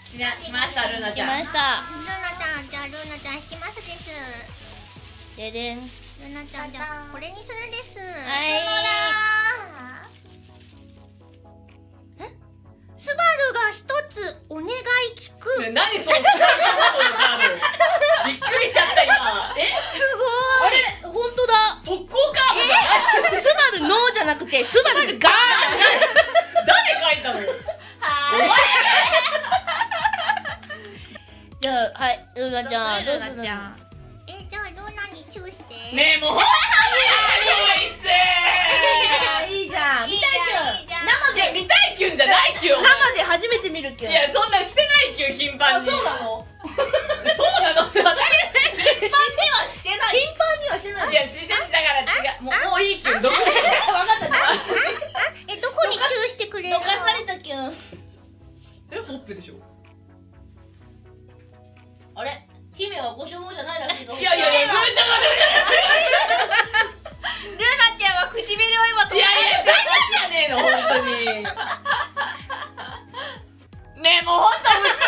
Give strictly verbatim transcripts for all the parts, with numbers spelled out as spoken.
いや、来ましたルナちゃん。 来ました。 ルナちゃん、じゃあルナちゃん引きますです。 ででん。 ルナちゃん、じゃあこれにするです。 はいえ、スバルが一つお願い聞く。 ね、何そのスバルカード。びっくりしちゃった今。え、 すごい。 あれ、本当だ。 特攻カードじゃない。 スバルノーじゃなくてスバルガー。 誰書いたのよ。 じゃあはいルナちゃんどうするの？ え、じゃあルナにチューして。 ねえもう本当にこいつ。 いいじゃん。見たいキュン。 いや見たいキュンじゃないキュン。 生で初めて見るキュン。 いやそんなしてないキュン頻繁に。 そうなの？ そうなの。頻繁にはしてない。 頻繁にはしてない。 いやしてだから違う。もうもういいキュン。どこで？ わかったね。 え、どこにチューしてくれるの？ どかされたキュン。 え、ほっぺでしょ。 あれ？姫はご所望じゃないらしいぞ。 いやいやいや、ルナちゃんルナちゃんは唇を今いやいや、全然じゃねえの、本当に。ねえ、もう本当、後ろ向い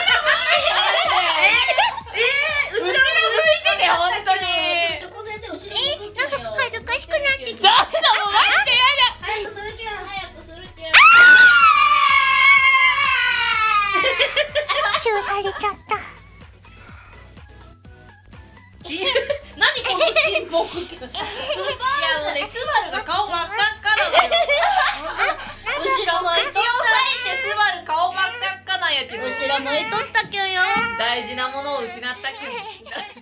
て。 えー、後ろ向いてて、本当に。 チョコ先生後ろえ、 向くなんか恥ずかしくなってきちょた。 っともうマジでやだ。 早くするキュン、早くするキュン。 チューされちゃった。 何このチンポクキュン。いやもうね、スバルが顔真っ赤っかなのよ。後ろ向いとった。 スバル顔真っ赤っかなんやけど。 後ろ向いとったキュンよ。 大事なものを失った気分。